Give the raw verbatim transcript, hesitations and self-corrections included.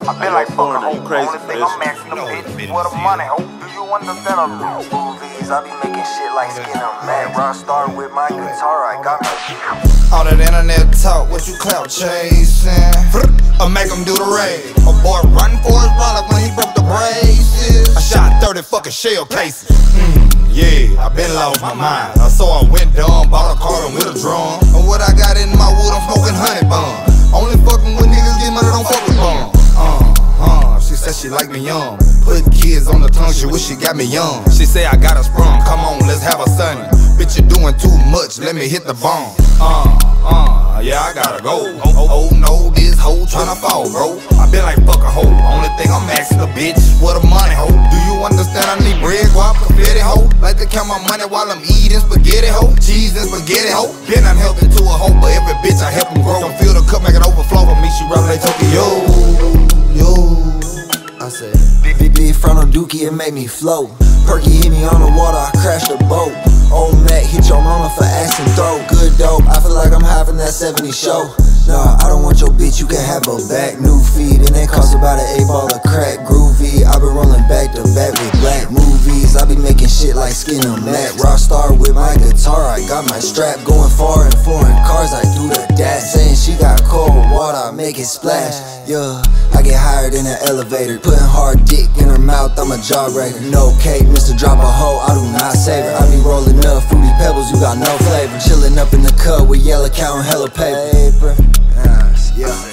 I been like fuck a hoe. Only thing I'm asking the bitch for the money, hoe. Do you understand a little movies? I be making shit like skin on mad. Rock star with my guitar, I got me. All that internet talk, what you clout chasing? I make him do the raid. A boy run for his wallet when he broke the braces. I shot thirty fucking shell cases. Mm, yeah, I been lost my mind. So I went dumb, bought a car with a drum. And what I got in my wood, I'm smoking honey bun. Only fucking with niggas get money, don't fuck with bum. Uh, uh, she said she like me young. Putting kids on the tongue, she wish she got me young. She say I got her sprung, come on, let's have a sonny. Bitch, you doing too much, let me hit the bomb. Uh, uh, yeah, I gotta go. Oh, oh, no, this hoe tryna fall, bro. I been like fuck a hoe. Only thing I'm asking the bitch for the money, hoe. Do you understand I need bread, guap, confetti, hoe? Like to count my money while I'm eating spaghetti, hoe. Cheese and spaghetti, hoe. Been unhealthy to a hoe, but every bitch I help him grow. Don't feel the cup, make it overflow for me. She rap like Tokyo. Yo, I said, B B D front of Dookie, it made me float. Perky hit me on the water, I crashed the boat. Old Mac hit your mama for ass and throat. Good dope, I feel like I'm having that seventies show. Nah, I don't want your bitch, you can have her back. New feed, and it cost about an eight ball of crack. Groovy, I been rolling back to back with black movies. I be making shit like skin on Mac. Rockstar with my guitar, I got my strap. Going far in foreign cars, I do the dash. Saying she got cold water, I make it splash. Yeah, I get hired in an elevator. Putting hard dick in her mouth, I'm a jawbreaker. No cake, Mister Drop a hoe, I do not save her. I be rolling up fruity pebbles, you got no flavor. Chilling up in the cut with Yella, counting hella paper. Yeah.